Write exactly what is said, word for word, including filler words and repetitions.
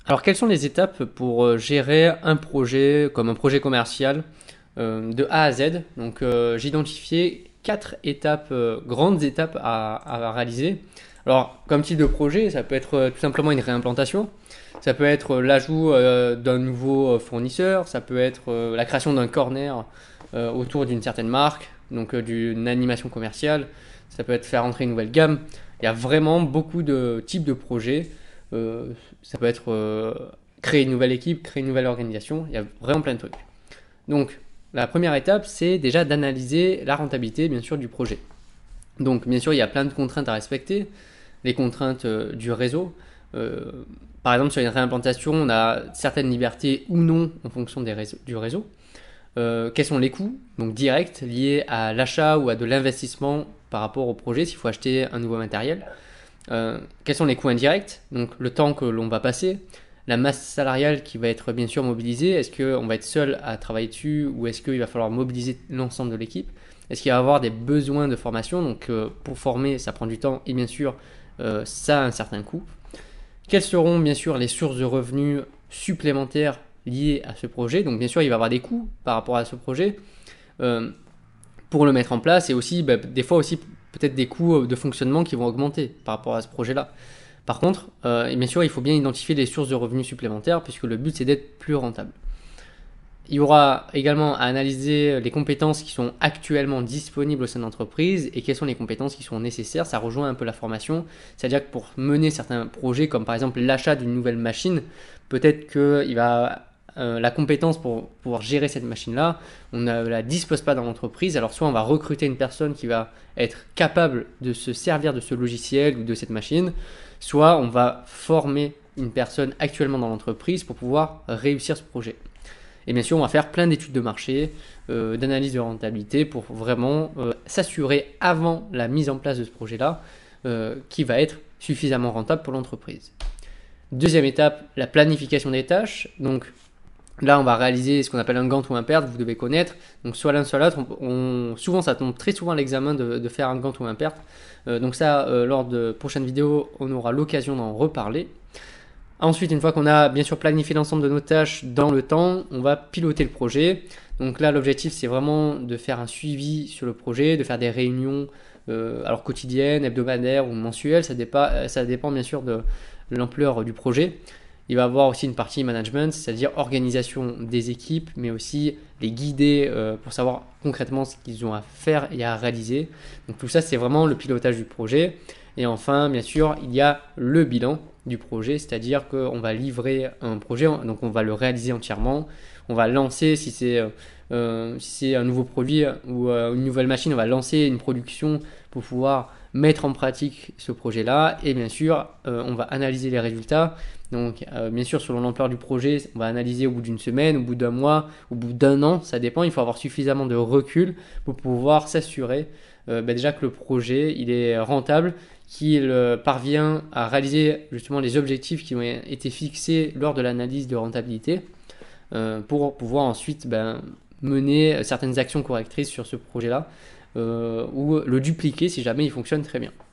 Alors, quelles sont les étapes pour euh, gérer un projet comme un projet commercial euh, de A à Z? Donc, euh, j'ai identifié quatre étapes, euh, grandes étapes à, à réaliser. Alors, comme type de projet, ça peut être euh, tout simplement une réimplantation, ça peut être euh, l'ajout euh, d'un nouveau euh, fournisseur, ça peut être euh, la création d'un corner euh, autour d'une certaine marque, donc euh, d'une animation commerciale, ça peut être faire entrer une nouvelle gamme. Il y a vraiment beaucoup de types de projets. Euh, ça peut être euh, créer une nouvelle équipe, créer une nouvelle organisation. Il y a vraiment plein de trucs. Donc, la première étape, c'est déjà d'analyser la rentabilité, bien sûr, du projet. Donc, bien sûr, il y a plein de contraintes à respecter. Les contraintes euh, du réseau. Euh, par exemple, sur une réimplantation, on a certaines libertés ou non en fonction des réseaux, du réseau. Euh, quels sont les coûts, donc directs, liés à l'achat ou à de l'investissement par rapport au projet, s'il faut acheter un nouveau matériel. Euh, quels sont les coûts indirects, donc le temps que l'on va passer, la masse salariale qui va être bien sûr mobilisée, est-ce qu'on va être seul à travailler dessus ou est-ce qu'il va falloir mobiliser l'ensemble de l'équipe, est-ce qu'il va y avoir des besoins de formation, donc euh, pour former ça prend du temps et bien sûr euh, ça a un certain coût. Quelles seront bien sûr les sources de revenus supplémentaires liées à ce projet, donc bien sûr il va y avoir des coûts par rapport à ce projet euh, pour le mettre en place et aussi bah, des fois aussi peut-être des coûts de fonctionnement qui vont augmenter par rapport à ce projet-là. Par contre, euh, et bien sûr, il faut bien identifier les sources de revenus supplémentaires puisque le but c'est d'être plus rentable. Il y aura également à analyser les compétences qui sont actuellement disponibles au sein de l'entreprise et quelles sont les compétences qui sont nécessaires. Ça rejoint un peu la formation, c'est-à-dire que pour mener certains projets comme par exemple l'achat d'une nouvelle machine, peut-être qu'il va euh, la compétence pour pouvoir gérer cette machine-là, on ne la dispose pas dans l'entreprise. Alors soit on va recruter une personne qui va être capable de se servir de ce logiciel ou de cette machine, soit on va former une personne actuellement dans l'entreprise pour pouvoir réussir ce projet. Et bien sûr, on va faire plein d'études de marché, euh, d'analyse de rentabilité pour vraiment euh, s'assurer avant la mise en place de ce projet-là euh, qui va être suffisamment rentable pour l'entreprise. Deuxième étape, la planification des tâches. Donc là, on va réaliser ce qu'on appelle un Gantt ou un P E R T, vous devez connaître. Donc soit l'un, soit l'autre. On, on, souvent, ça tombe très souvent à l'examen de, de faire un Gantt ou un P E R T. Euh, donc ça, euh, lors de prochaines vidéos, on aura l'occasion d'en reparler. Ensuite, une fois qu'on a bien sûr planifié l'ensemble de nos tâches dans le temps, on va piloter le projet. Donc là, l'objectif, c'est vraiment de faire un suivi sur le projet, de faire des réunions euh, alors quotidiennes, hebdomadaires ou mensuelles. Ça dépend, ça dépend bien sûr de l'ampleur du projet. Il va y avoir aussi une partie management, c'est-à-dire organisation des équipes, mais aussi les guider euh, pour savoir concrètement ce qu'ils ont à faire et à réaliser. Donc tout ça, c'est vraiment le pilotage du projet. Et enfin, bien sûr, il y a le bilan du projet, c'est-à-dire qu'on va livrer un projet, donc on va le réaliser entièrement, on va lancer, si c'est euh, si c'est un nouveau produit ou euh, une nouvelle machine, on va lancer une production pour pouvoir mettre en pratique ce projet-là, et bien sûr, euh, on va analyser les résultats. Donc, euh, bien sûr, selon l'ampleur du projet, on va analyser au bout d'une semaine, au bout d'un mois, au bout d'un an, ça dépend. Il faut avoir suffisamment de recul pour pouvoir s'assurer euh, bah déjà que le projet il est rentable, qu'il euh, parvient à réaliser justement les objectifs qui ont été fixés lors de l'analyse de rentabilité euh, pour pouvoir ensuite ben, mener certaines actions correctrices sur ce projet-là euh, ou le dupliquer si jamais il fonctionne très bien.